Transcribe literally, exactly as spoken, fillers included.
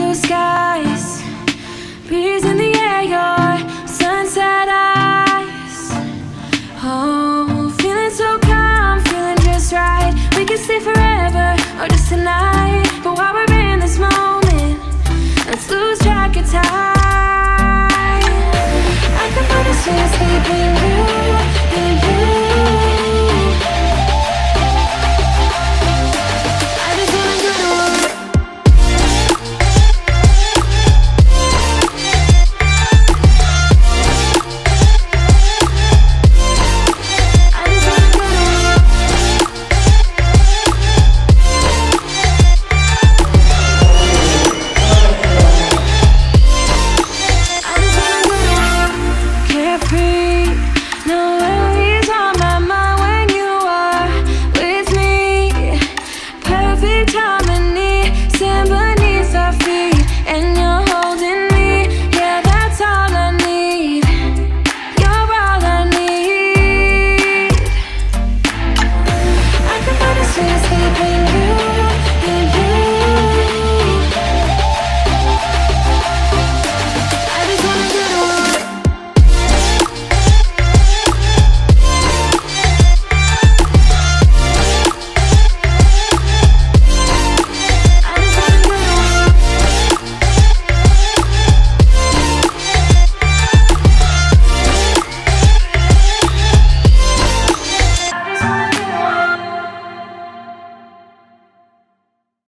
blue skies, breeze in the air, your sunset eyes. Oh, feeling so calm, feeling just right. We could stay forever or just tonight, but while we're in this moment, let's lose track of time. I can find a sweet sleeping